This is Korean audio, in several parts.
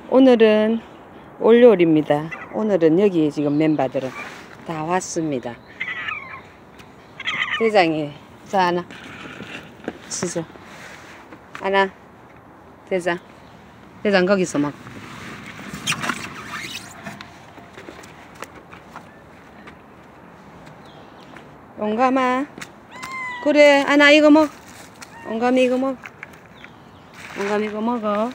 오늘은 월요일입니다. 오늘은 여기 지금 멤버들은 다 왔습니다. 대장이 자 하나 치죠. 하나 대장 거기서 막 용감아 그래 하나 이거 먹 용감이 이거 먹 용감이 이거 먹어.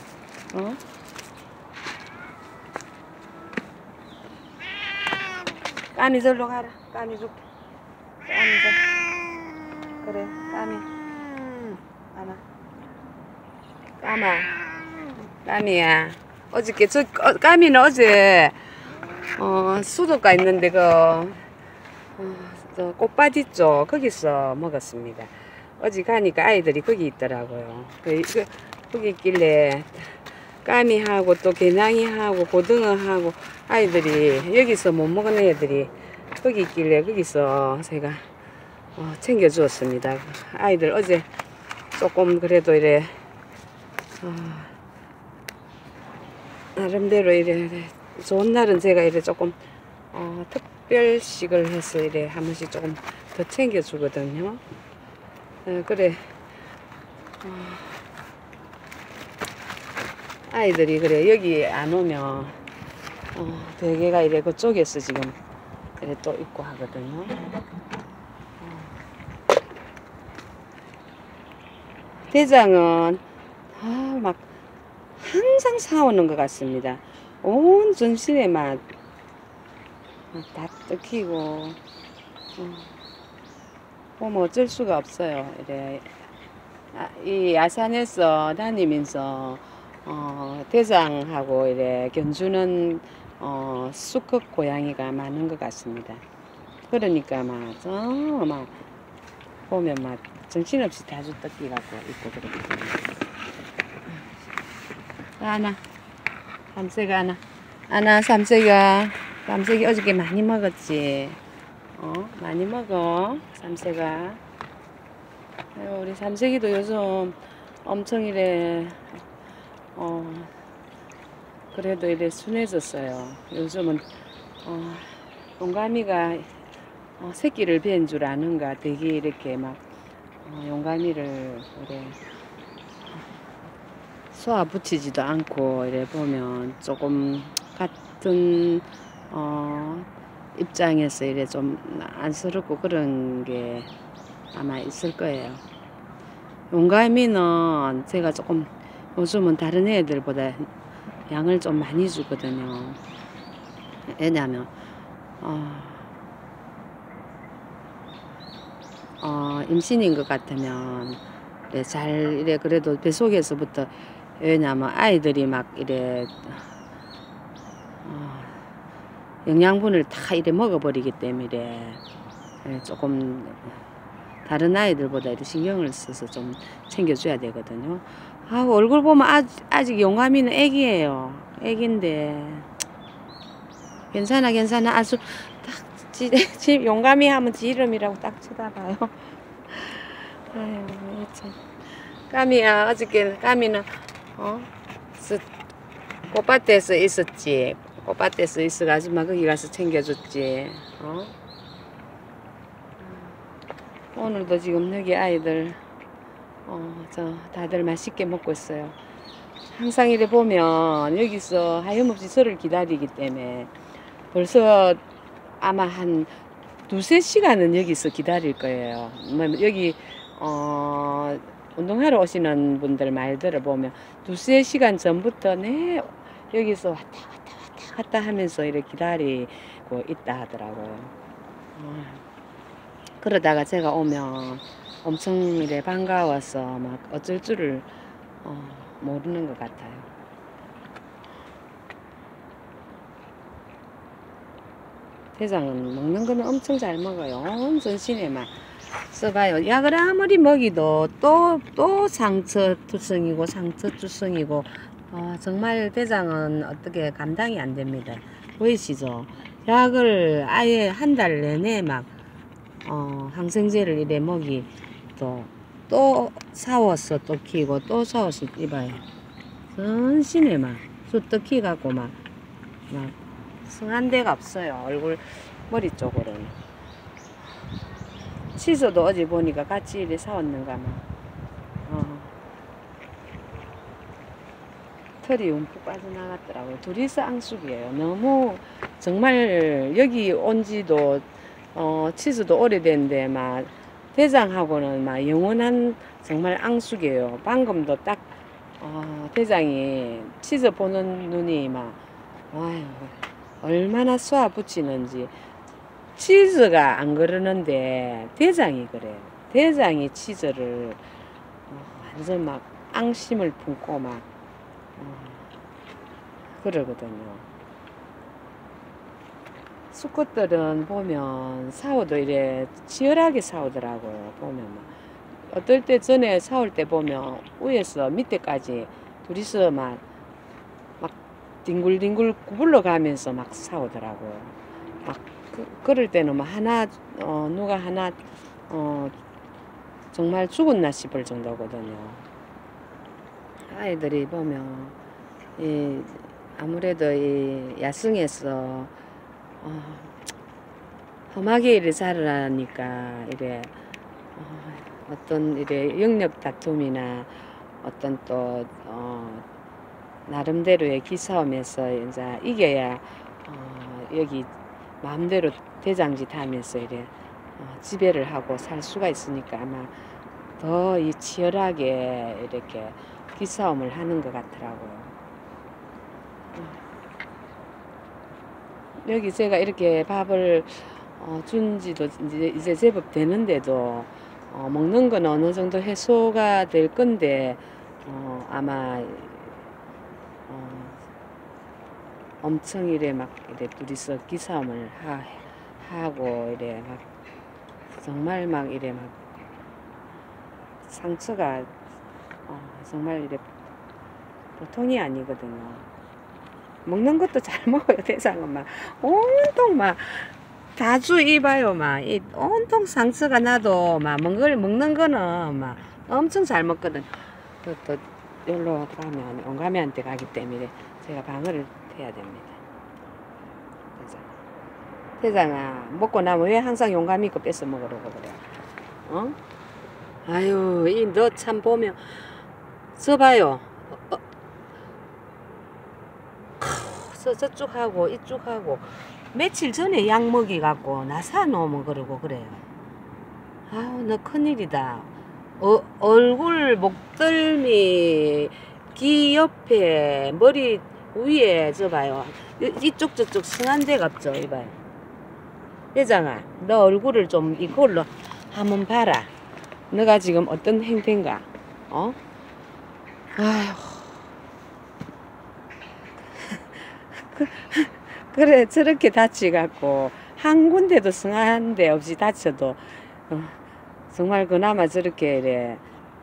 까미 절로 가라. 까미 줄게. 까미 줘. 그래 까미 하나 까마 까미야 어저께 까미는 어제 수도가 있는데 저 꽃바지 쪽 거기서 먹었습니다. 어제 가니까 아이들이 거기 있더라고요. 거기 있길래 까미하고 또 개냥이하고 고등어하고 아이들이 여기서 못 먹은 애들이 거기 있길래 거기서 제가 챙겨 주었습니다. 아이들 어제 조금 그래도 이래 나름대로 이래 좋은 날은 제가 이래 조금 특별식을 해서 이래 한 번씩 조금 더 챙겨 주거든요. 그래 아이들이 그래 여기 안 오면 대개가 이래 그쪽에서 지금 이래 또 있고 하거든요. 대장은 막 항상 사오는 것 같습니다. 온 전신에 막 다 뜯기고 보면 어쩔 수가 없어요. 이래 이 야산에서 다니면서 대장하고 이래 견주는 수컷 고양이가 많은 것 같습니다. 그러니까 막 보면 막 정신없이 다주 뜯기 갖고 있고 그렇거든요. 하나 삼세가 하나 삼세기 어저께 많이 먹었지. 많이 먹어 삼세가. 우리 삼세기도 요즘 엄청 이래 그래도 이래 순해졌어요. 요즘은 용감이가 새끼를 뵌 줄 아는가 되게 이렇게 막 용감이를 이래 쏘아 붙이지도 않고 이래 보면 조금 같은 입장에서 이래 좀 안쓰럽고 그런 게 아마 있을 거예요. 용감이는 제가 조금 요즘은 다른 애들보다 양을 좀 많이 주거든요. 왜냐면 임신인 것 같으면 잘 이래 그래도 뱃속에서부터 왜냐면 아이들이 막 이래 영양분을 다 이래 먹어버리기 때문에 조금 다른 아이들보다 이렇게 신경을 써서 좀 챙겨줘야 되거든요. 얼굴 보면 아직 용감이는 애기예요. 애기인데 괜찮아 아주 딱 용감이 하면 지 이름이라고 딱 쳐다봐요. 아유 참. 까미야 어저께 까미는 꽃밭에서 있었지. 꽃밭에서 있어가지고 막 거기 가서 챙겨줬지. 오늘도 지금 여기 아이들 다들 맛있게 먹고 있어요. 항상 이래 보면 여기서 하염없이 저를 기다리기 때문에 벌써 아마 한 두세 시간은 여기서 기다릴 거예요. 여기 운동하러 오시는 분들 말 들어보면 두세 시간 전부터 여기서 왔다 갔다 하면서 이렇게 기다리고 있다 하더라고요. 그러다가 제가 오면 엄청 이래 반가워서 막 어쩔 줄을 모르는 것 같아요. 대장은 먹는 거는 엄청 잘 먹어요. 온 전신에 막 써봐요. 약을 아무리 먹이도 또 상처투성이고 정말 대장은 어떻게 감당이 안 됩니다. 보이시죠? 약을 아예 한 달 내내 막 항생제를 이래 먹이 또 사워서 또 키고 또 사워서 입어요. 전신에 막 주떡히 갖고 막 성한 데가 없어요. 얼굴 머리 쪽으로는. 치즈도 어제 보니까 같이 이래 사왔는가 막. 털이 움푹 빠져나갔더라고요. 둘이서 앙숙이에요. 너무 정말 여기 온 지도 치즈도 오래됐는데 막 대장하고는 막 영원한 정말 앙숙이에요. 방금도 딱 대장이 치즈 보는 눈이 막 아유 얼마나 쏘아 붙이는지. 치즈가 안 그러는데 대장이 그래요. 대장이 치즈를 완전 막 앙심을 품고 막 그러거든요. 수컷들은 보면 사오도 이래 치열하게 사오더라고요. 보면 막 어떨 때 전에 사올 때 보면 위에서 밑에까지 둘이서 막 뒹굴뒹굴 구불러 가면서 막 사오더라고요. 막 그럴 때는 막 하나 누가 하나 정말 죽었나 싶을 정도거든요. 아이들이 보면 아무래도 이 야생에서 험하게 이래 자라니까 이래 어떤 이래 영역 다툼이나 어떤 또 나름대로의 기싸움에서 이제 이겨야 여기 마음대로 대장짓 하면서 이래 지배를 하고 살 수가 있으니까 아마 더 이 치열하게 이렇게 기싸움을 하는 것 같더라고요. 여기 제가 이렇게 밥을 준 지도 이제 제법 되는데도 먹는 건 어느 정도 해소가 될 건데 아마 엄청 이래 막 이래 둘이서 기싸움을 하고 이래 막 정말 막 이래 막 상처가 정말 이래 보통이 아니거든요. 먹는 것도 잘 먹어요. 대장은 막 온통 막 자주 입어요. 막 이 온통 상처가 나도 막 먹는 거는 막 엄청 잘 먹거든. 또 여기로 가면 용감이한테 가기 때문에 제가 방어를 해야 됩니다. 대장아 먹고 나면 왜 항상 용감이 거 뺏어 먹으려고 그래? 아유 이 너 참 보면 저 봐요. 저쪽 하고 이쪽 하고 며칠 전에 약 먹이 갖고 나사 놓으면 그러고 그래요. 아우 너 큰일이다. 얼굴 목덜미 귀 옆에 머리 위에 저 봐요. 이쪽 저쪽 승한 데가 없죠. 이봐요. 대장아 너 얼굴을 좀 이걸로 한번 봐라. 너가 지금 어떤 행태인가? 아휴 그래 저렇게 다치갖고 한 군데도 승한 데 없이 다쳐도 정말 그나마 저렇게 이래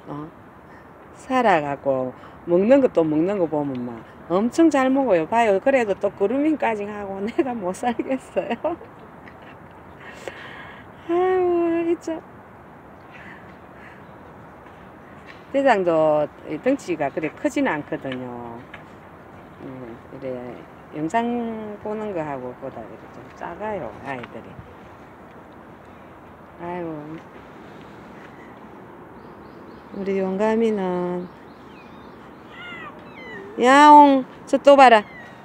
살아갖고 먹는 것도 먹는 거 보면 막 엄청 잘 먹어요. 봐요. 그래도 또 그루밍까지 하고 내가 못 살겠어요. 아유 진짜 대장도 덩치가 그래 크지는 않거든요. 이래 영상 보는 거 하고 보다 이렇게 좀 작아요 아이들이. 아유 우리 용감이는 야옹 저 또 봐라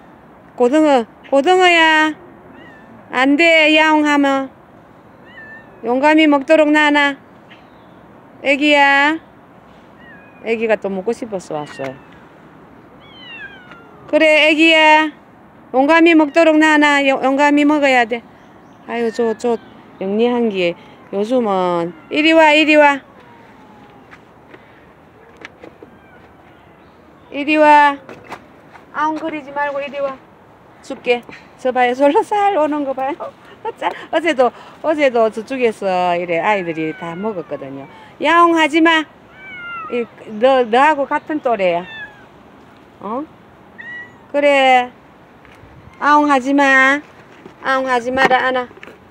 고등어야 안돼 야옹 하면 용감이 먹도록 놔놔. 애기야 애기가 또 먹고 싶어서 왔어요. 그래 애기야 용감이 먹도록 놔놔. 용감이 먹어야 돼. 아유 저 영리한 게 요즘은 이리 와 이리 와 이리 와 아웅거리지 말고 이리 와 줄게. 저 봐요 솔로 살 오는 거 봐요. 어제도 저쪽에서 이래 아이들이 다 먹었거든요. 야옹 하지마. 너하고 같은 또래야. 그래 아웅 하지마. 아웅 하지마라 안아.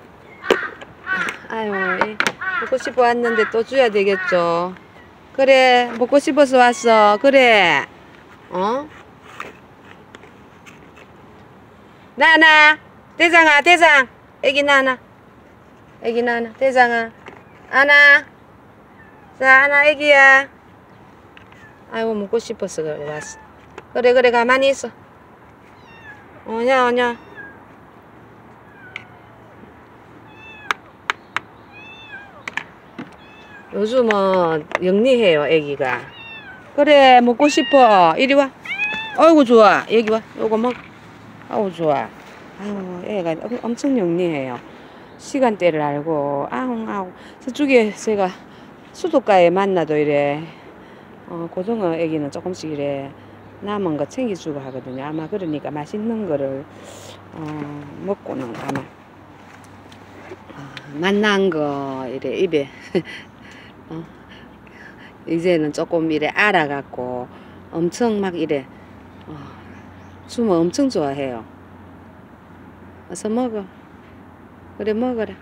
아유 먹고 싶어 왔는데 또 줘야 되겠죠. 그래 먹고 싶어서 왔어. 그래 나나 대장아 대장 애기 나나 애기 나나 대장아 아나 자 아나 애기야 아이고 먹고 싶어서 그래 왔어 그래 그래 가만히 있어 오냐 오냐 요즘은 영리해요 애기가 그래 먹고 싶어 이리 와 아이고 좋아 여기 와 요거 먹 아우 좋아 아유 애가 엄청 영리해요 시간대를 알고 아웅 아웅 저쪽에 제가 수도가에 만나도 이래 고등어 애기는 조금씩 이래 남은 거 챙겨주고 하거든요 아마 그러니까 맛있는 거를 먹고는 아마 만난 거 이래 입에 이제는 조금 이래 알아갖고 엄청 막 이래 주면 엄청 좋아해요. 어서 먹어. 그래 먹어라.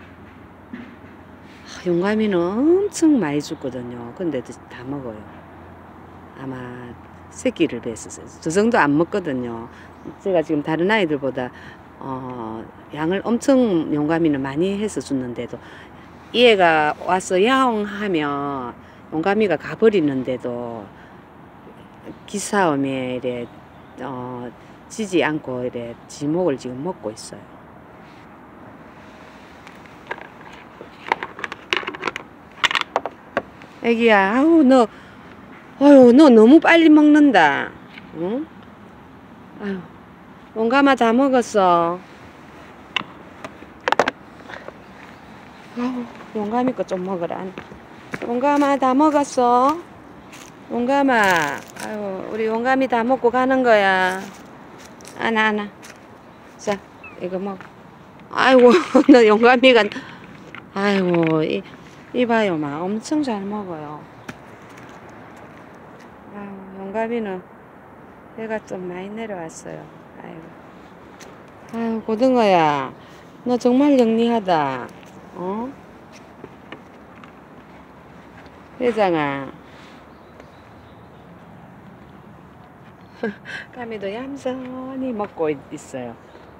용감이는 엄청 많이 죽거든요. 근데도 다 먹어요. 아마 새끼를 뱄었어요. 저 정도 안 먹거든요. 제가 지금 다른 아이들보다 양을 엄청 용감이는 많이 해서 줬는데도 얘가 와서 야옹하면 용감이가 가버리는데도 기싸움에 이래 지지 않고 이래 지목을 지금 먹고 있어요. 애기야, 아유 너 너무 빨리 먹는다. 응? 아유, 용감아 다 먹었어. 아유, 용감이 거 좀 먹어라. 용감아 다 먹었어. 용감아, 아유 우리 용감이 다 먹고 가는 거야. 하나. 자, 이거 먹어. 아이고, 너 용감이가, 아이고, 이봐요, 막 엄청 잘 먹어요. 아유, 용감이는 배가 좀 많이 내려왔어요. 아유, 고등어야, 너 정말 영리하다. 회장아. 까미도 얌전히 먹고 있어요.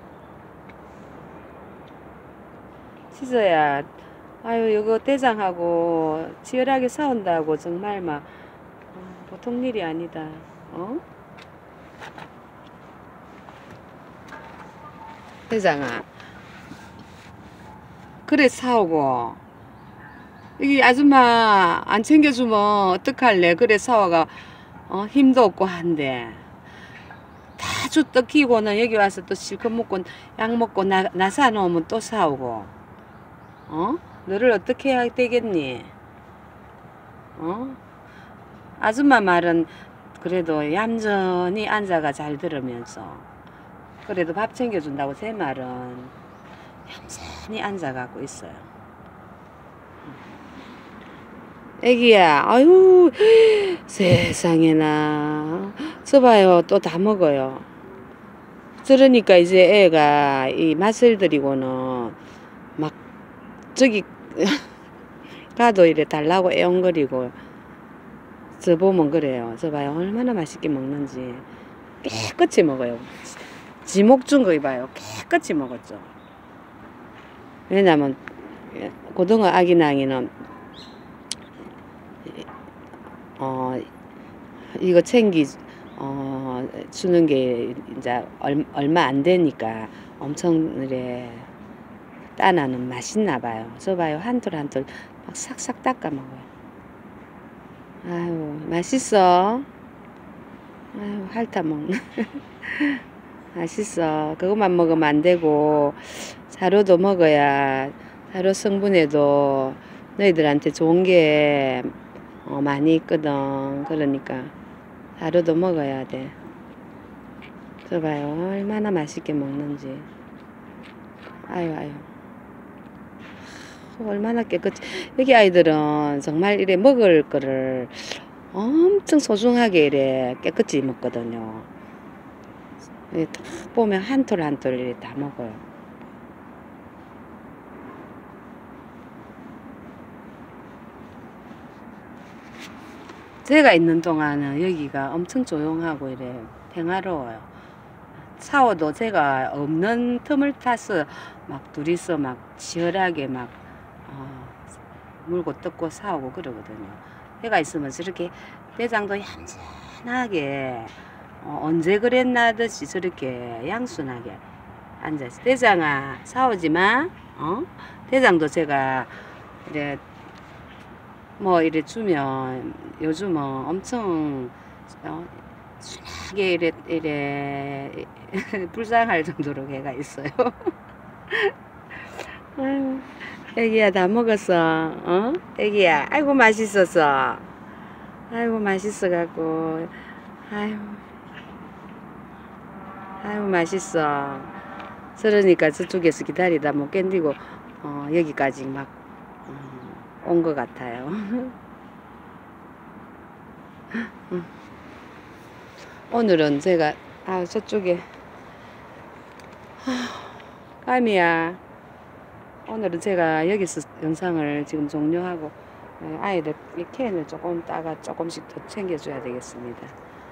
시서야, 아유 이거 대장하고 치열하게 싸운다고 정말 막 보통 일이 아니다. 대장아, 그래 싸우고 여기 아줌마 안 챙겨주면 어떡할래? 그래 싸워가 힘도 없고 한데 다 줬다 키고는 여기 와서 또 실컷 먹고 약 먹고 나사 놓으면 또 싸우고 너를 어떻게 해야 되겠니? 아줌마 말은 그래도 얌전히 앉아가 잘 들으면서 그래도 밥 챙겨준다고 제 말은 얌전히 앉아가고 있어요. 애기야, 아유 세상에나 저 봐요 또 다 먹어요. 저러니까 이제 애가 이 맛을 들이고는 막 저기 가도 이래 달라고 애엉거리고 저 보면 그래요. 저 봐요 얼마나 맛있게 먹는지 깨끗이 먹어요. 지목 준 거 이봐요 깨끗이 먹었죠. 왜냐면 고등어 아기낭이는 이거 주는 게 이제 얼마 안 되니까 엄청 이래 따나는 맛있나 봐요. 저 봐요 한톨 한톨 막 싹싹 닦아 먹어요. 아유 맛있어. 아유 핥아 먹네. 맛있어. 그것만 먹으면 안 되고 사료도 먹어야 사료 성분에도 너희들한테 좋은 게 많이 있거든. 그러니까 사료도 먹어야 돼. 저 봐요 얼마나 맛있게 먹는지. 아유 얼마나 깨끗이. 여기 아이들은 정말 이래 먹을 거를 엄청 소중하게 이래 깨끗이 먹거든요. 딱 보면 한톨 한톨 이래 다 먹어요. 제가 있는 동안은 여기가 엄청 조용하고 이래 평화로워요. 샤워도 제가 없는 틈을 타서 막 둘이서 막 치열하게 막 물고 뜯고 싸우고 그러거든요. 해가 있으면 저렇게 대장도 얌전하게 언제 그랬나 듯이 저렇게 양순하게 앉아있어. 대장아 싸우지마. 대장도 제가 이래 뭐 이래 주면 요즘은 엄청 순하게 이래 불쌍할 정도로 개가 있어요. 아유, 애기야 다 먹었어. 애기야 아이고 맛있었어. 아이고 맛있어갖고 아이고 맛있어. 그러니까 저쪽에서 기다리다 못 견디고 여기까지 막 온 것 같아요. 오늘은 제가 저쪽에 까미야 오늘은 제가 여기서 영상을 지금 종료하고 아이들 캔을 조금 따가 조금씩 더 챙겨줘야 되겠습니다.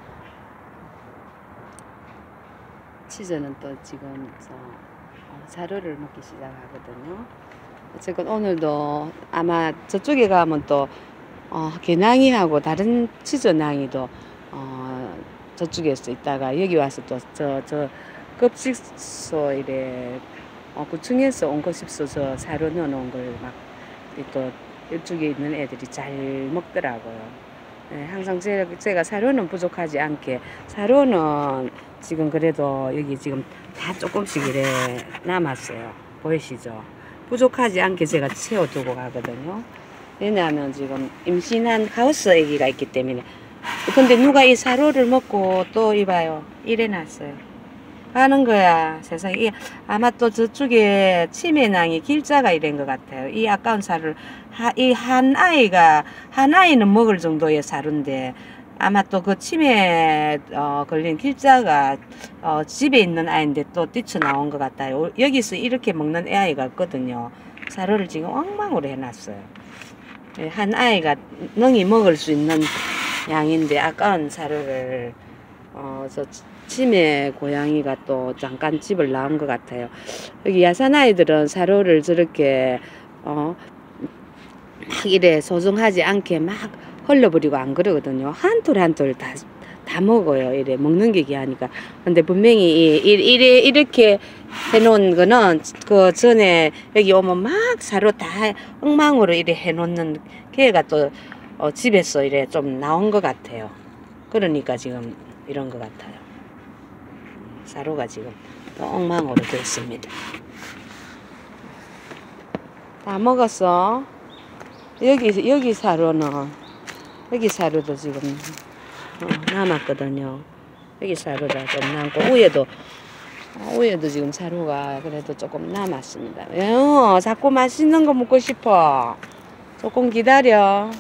치즈는 또 지금 사료를 먹기 시작하거든요. 어쨌건 오늘도 아마 저쪽에 가면 또 개낭이하고 다른 치즈 낭이도 저쪽에서 있다가 여기 와서 또 저 급식소 이래 구층에서 온 거 싶어서 사료 넣어놓은 걸 막 또 이쪽에 있는 애들이 잘 먹더라고요. 네, 항상 제가 사료는 부족하지 않게 사료는 지금 그래도 여기 지금 다 조금씩 이래 남았어요. 보이시죠? 부족하지 않게 제가 채워두고 가거든요. 왜냐하면 지금 임신한 하우스 애기가 있기 때문에. 근데 누가 이 사료를 먹고 또 이봐요. 이래놨어요. 하는 거야. 세상에. 아마 또 저쪽에 치매낭이 길자가 이런 것 같아요. 이 아까운 사료를 이 한 아이는 먹을 정도의 사료인데 아마 또 그 치매 걸린 길자가 집에 있는 아이인데 또 뛰쳐나온 것 같아요. 여기서 이렇게 먹는 아이가 있거든요. 사료를 지금 엉망으로 해놨어요. 한 아이가 능히 먹을 수 있는 양인데 아까운 사료를 저 치매 고양이가 또 잠깐 집을 나온 것 같아요. 여기 야산 아이들은 사료를 저렇게 막 이래 소중하지 않게 막 흘려버리고 안 그러거든요. 한 톨 한 톨 다 먹어요. 이래 먹는 게 귀하니까. 근데 분명히 이렇게 해놓은 거는 그 전에 여기 오면 막 사료 다 엉망으로 이래 해놓는 걔가 또 집에서 이래 좀 나온 것 같아요. 그러니까 지금 이런 것 같아요. 사료가 지금 또 엉망으로 됐습니다. 다 먹었어. 여기 사료는 여기 사료도 지금 남았거든요. 여기 사료가 좀 남고 위에도 지금 사료가 그래도 조금 남았습니다. 왜요? 자꾸 맛있는 거 먹고 싶어. 조금 기다려.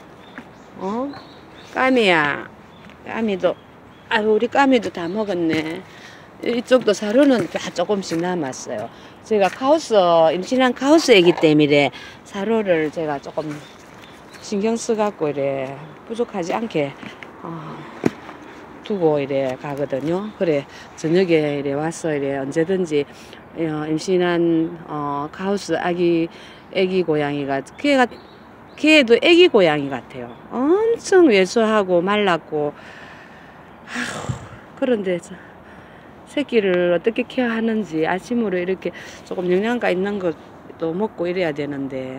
까미야. 까미도 우리 까미도 다 먹었네. 이쪽도 사료는 다 조금씩 남았어요. 제가 임신한 카우스 애기 때문에 사료를 제가 조금 신경 써갖고 이래 부족하지 않게 두고 이래 가거든요. 그래 저녁에 이래 와서 이래 언제든지 임신한 카우스 애기 고양이가 걔도 애기 고양이 같아요. 엄청 왜소하고 말랐고 그런데 새끼를 어떻게 케어하는지 아침으로 이렇게 조금 영양가 있는 것도 먹고 이래야 되는데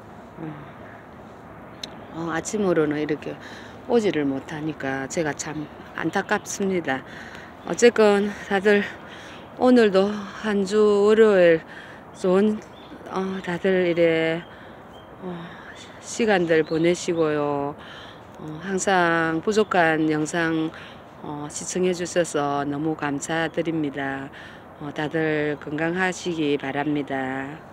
아침으로는 이렇게 오지를 못하니까 제가 참 안타깝습니다. 어쨌건 다들 오늘도 한 주 월요일 좋은 다들 이래 시간들 보내시고요. 항상 부족한 영상 시청해 주셔서 너무 감사드립니다. 다들 건강하시기 바랍니다.